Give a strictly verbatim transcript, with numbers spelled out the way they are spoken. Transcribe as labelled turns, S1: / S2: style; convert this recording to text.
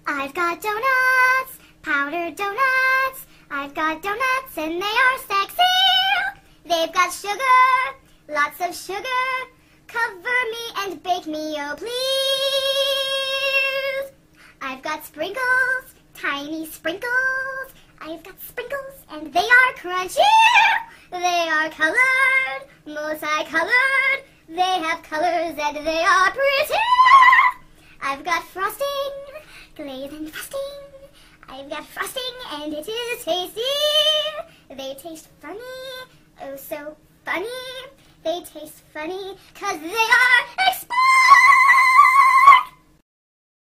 S1: I've got donuts, powdered donuts. I've got donuts and they are sexy. They've got sugar, lots of sugar. Cover me and bake me, oh please. I've got sprinkles, tiny sprinkles. I've got sprinkles and they are crunchy. They are colored, multicolored. They have colors and they are pretty. I've got frosting, glaze and frosting. I've got frosting and it is tasty. They taste funny, oh so funny. They taste funny 'cause they are expired.